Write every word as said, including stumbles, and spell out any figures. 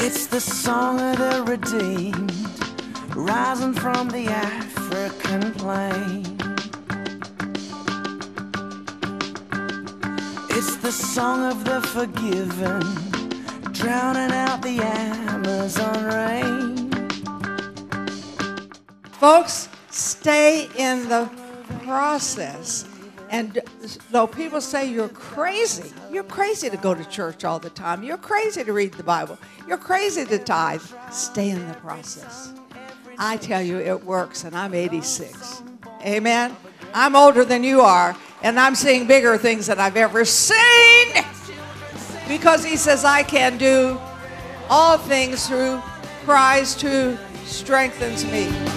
It's the song of the redeemed, rising from the African plain. It's the song of the forgiven, drowning out the Amazon rain. Folks, stay in the process. And though people say you're crazy, you're crazy to go to church all the time. You're crazy to read the Bible. You're crazy to tithe. Stay in the process. I tell you, it works, and I'm eighty-six. Amen? I'm older than you are, and I'm seeing bigger things than I've ever seen. Because he says, I can do all things through Christ who strengthens me.